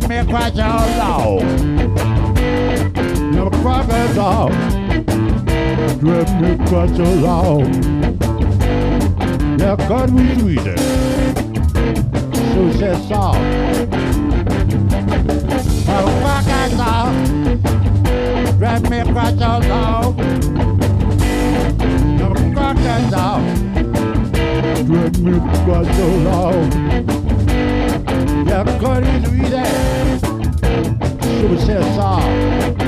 drive me quite so long. Never crocodile, drive me quite so long. Yeah, God we sweet it. So says song. Never crocodile, drive me quite so long. Never crocodile, drive me quite so long. Yeah, God we sweet it. So says song.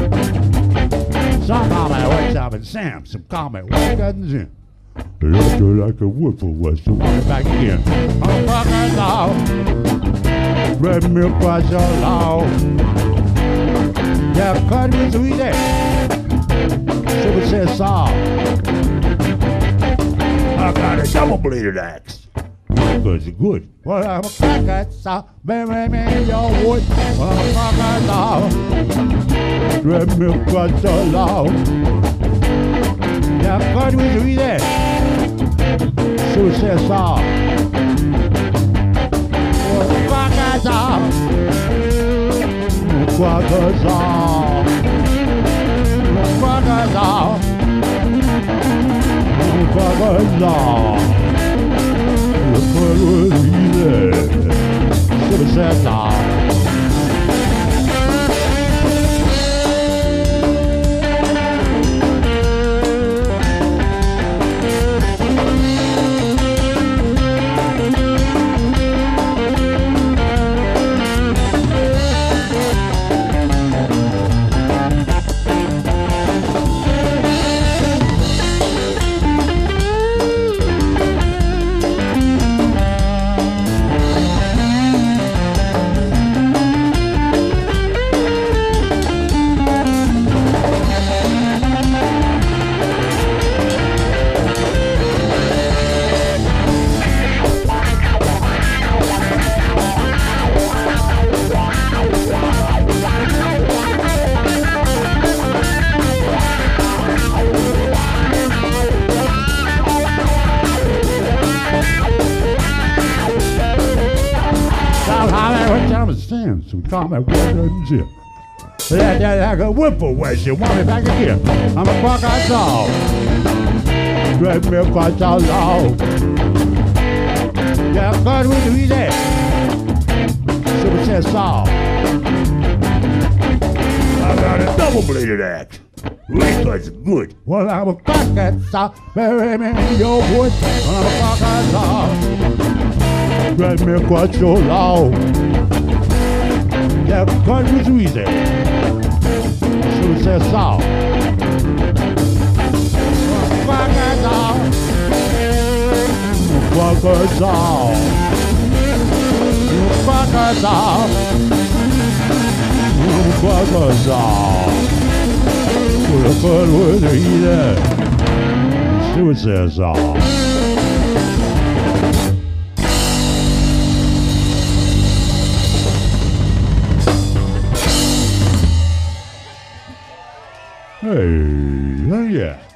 Some comment wakes up and Sam, some comment wakes up and Sam. Look like a whipple was to walk it back again. I'm fucking dog. Red milk was so low. Yeah, cut me sweet it. Super says song. I got a double bladed axe. Good, good. Well, I'm a cracker, so bury me in your wood. I'm a cracker dog. Red milk was so low. Yeah, cut me sweet it. Successor. Quackazar. Quackazar. Quackazar. Quackazar. Successor. Some comment wasn't zip. Like a whipple was you want me back again. I'm a crocodile dog. Drive me quite so long. Yeah, God we do that. Super says song. I got a double bladed axe. Which was good. Well, I'm a crocodile. Bury me in your wood. I'm a crocodile. Drive me quite so long. Yeah, God was easy. So says song. Quackazar. Quackazar. Quackazar. Quackazar. Well, God was easy. So says song. Hey, yeah.